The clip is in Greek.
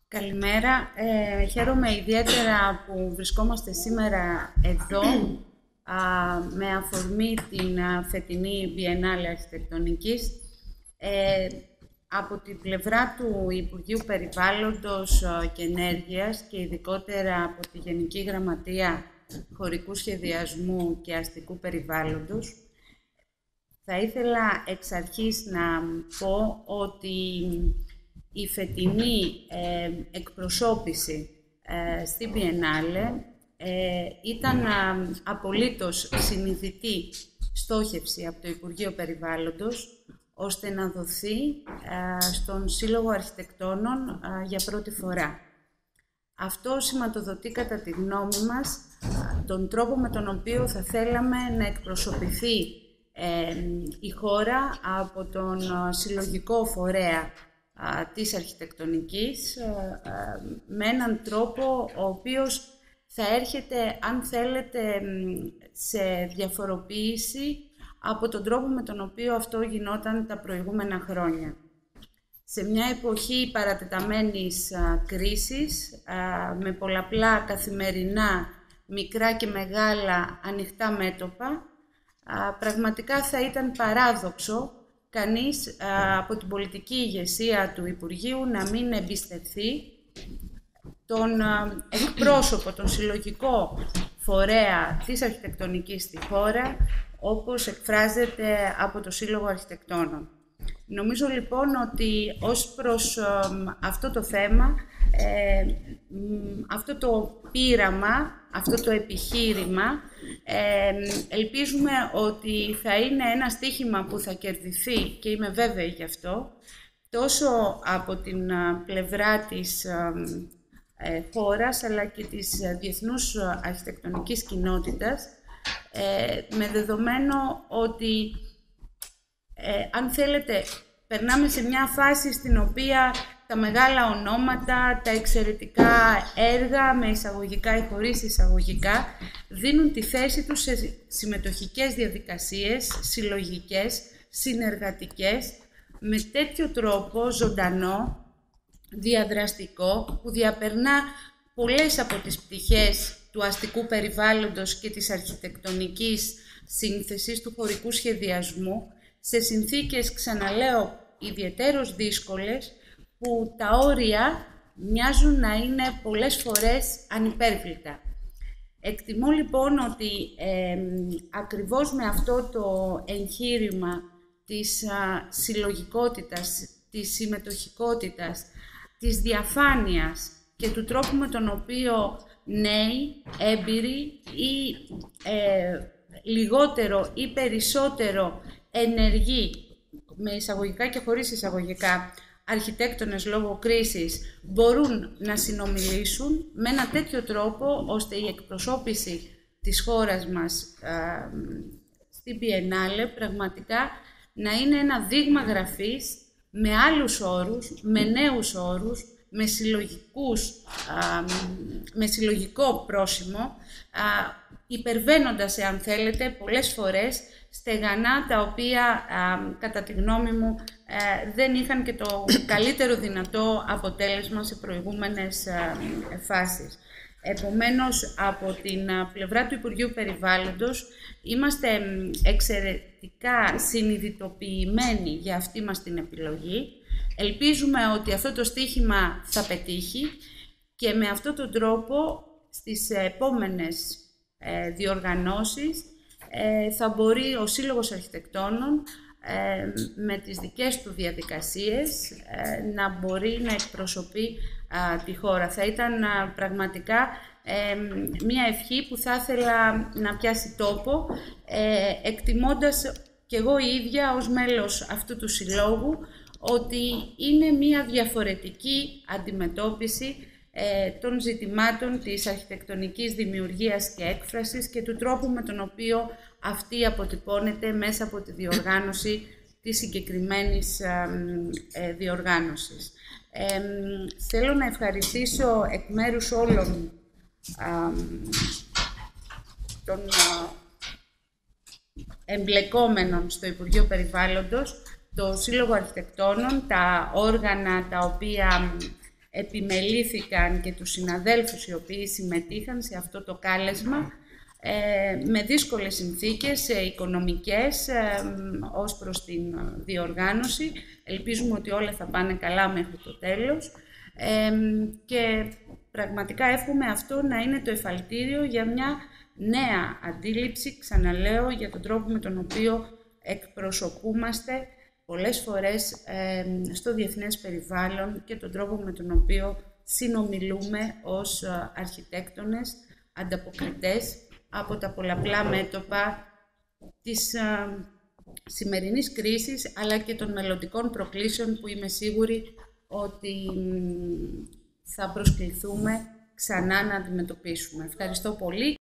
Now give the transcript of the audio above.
Καλημέρα. Χαίρομαι ιδιαίτερα που βρισκόμαστε σήμερα εδώ με αφορμή την φετινή Biennale Αρχιτεκτονικής. Από την πλευρά του Υπουργείου Περιβάλλοντος και Ενέργειας και ειδικότερα από τη Γενική Γραμματεία Χωρικού Σχεδιασμού και Αστικού Περιβάλλοντος, θα ήθελα εξ αρχής να πω ότι η φετινή εκπροσώπηση στην Biennale ήταν απολύτως συνειδητή στόχευση από το Υπουργείο Περιβάλλοντος, ώστε να δοθεί στον Σύλλογο Αρχιτεκτόνων για πρώτη φορά. Αυτό σηματοδοτεί κατά τη γνώμη μας τον τρόπο με τον οποίο θα θέλαμε να εκπροσωπηθεί η χώρα από τον συλλογικό φορέα της αρχιτεκτονικής με έναν τρόπο ο οποίος θα έρχεται, αν θέλετε, σε διαφοροποίηση από τον τρόπο με τον οποίο αυτό γινόταν τα προηγούμενα χρόνια. Σε μια εποχή παρατεταμένης κρίσης, με πολλαπλά καθημερινά, μικρά και μεγάλα ανοιχτά μέτωπα, πραγματικά θα ήταν παράδοξο κανείς από την πολιτική ηγεσία του Υπουργείου να μην εμπιστευθεί τον εκπρόσωπο, τον συλλογικό φορέα της αρχιτεκτονικής στη χώρα, όπως εκφράζεται από το Σύλλογο Αρχιτεκτόνων. Νομίζω λοιπόν ότι ως προς αυτό το θέμα, αυτό το πείραμα, αυτό το επιχείρημα, ελπίζουμε ότι θα είναι ένα στοίχημα που θα κερδιθεί, και είμαι βέβαιη γι' αυτό, τόσο από την πλευρά της χώρας, αλλά και της διεθνούς αρχιτεκτονικής κοινότητας, με δεδομένο ότι, αν θέλετε, περνάμε σε μια φάση στην οποία τα μεγάλα ονόματα, τα εξαιρετικά έργα, με εισαγωγικά ή χωρίς εισαγωγικά, δίνουν τη θέση τους σε συμμετοχικές διαδικασίες, συλλογικές, συνεργατικές, με τέτοιο τρόπο ζωντανό, διαδραστικό, που διαπερνά πολλές από τις πτυχές του αστικού περιβάλλοντος και της αρχιτεκτονικής σύνθεσης, του χωρικού σχεδιασμού, σε συνθήκες, ξαναλέω, ιδιαιτέρως δύσκολες, που τα όρια μοιάζουν να είναι πολλές φορές ανυπέρβλητα. Εκτιμώ λοιπόν ότι ακριβώς με αυτό το εγχείρημα της συλλογικότητας, της συμμετοχικότητας, της διαφάνειας και του τρόπου με τον οποίο νέοι, έμπειροι ή λιγότερο ή περισσότερο ενεργοί, με εισαγωγικά και χωρίς εισαγωγικά, αρχιτέκτονες λόγω κρίσης, μπορούν να συνομιλήσουν με ένα τέτοιο τρόπο, ώστε η εκπροσώπηση της χώρας μας στην Biennale πραγματικά να είναι ένα δείγμα γραφής, με άλλους όρους, με νέους όρους, με συλλογικό πρόσημο, υπερβαίνοντας, εάν θέλετε, πολλές φορές στεγανά τα οποία, κατά τη γνώμη μου, δεν είχαν και το καλύτερο δυνατό αποτέλεσμα σε προηγούμενες φάσεις. Επομένως, από την πλευρά του Υπουργείου Περιβάλλοντος, είμαστε εξαιρετικά συνειδητοποιημένοι για αυτή μας την επιλογή. Ελπίζουμε ότι αυτό το στοίχημα θα πετύχει και με αυτόν τον τρόπο στις επόμενες διοργανώσεις θα μπορεί ο Σύλλογος Αρχιτεκτόνων με τις δικές του διαδικασίες να μπορεί να εκπροσωπεί τη χώρα. Θα ήταν πραγματικά μια ευχή που θα ήθελα να πιάσει τόπο, εκτιμώντας κι εγώ η ίδια ως μέλος αυτού του συλλόγου ότι είναι μια διαφορετική αντιμετώπιση των ζητημάτων της αρχιτεκτονικής δημιουργίας και έκφρασης και του τρόπου με τον οποίο αυτή αποτυπώνεται μέσα από τη διοργάνωση της συγκεκριμένης διοργάνωσης. Θέλω να ευχαριστήσω εκ μέρους όλων των εμπλεκόμενων στο Υπουργείο Περιβάλλοντος, το Σύλλογο Αρχιτεκτόνων, τα όργανα τα οποία επιμελήθηκαν και τους συναδέλφους οι οποίοι συμμετείχαν σε αυτό το κάλεσμα με δύσκολες συνθήκες οικονομικές ως προς την διοργάνωση. Ελπίζουμε ότι όλα θα πάνε καλά μέχρι το τέλος και πραγματικά εύχομαι αυτό να είναι το εφαλτήριο για μια νέα αντίληψη, ξαναλέω, για τον τρόπο με τον οποίο εκπροσωπούμαστε πολλές φορές στο διεθνές περιβάλλον και τον τρόπο με τον οποίο συνομιλούμε ως αρχιτέκτονες, ανταποκριτές από τα πολλαπλά μέτωπα της σημερινής κρίσης, αλλά και των μελλοντικών προκλήσεων που είμαι σίγουρη ότι θα προσκληθούμε ξανά να αντιμετωπίσουμε. Ευχαριστώ πολύ.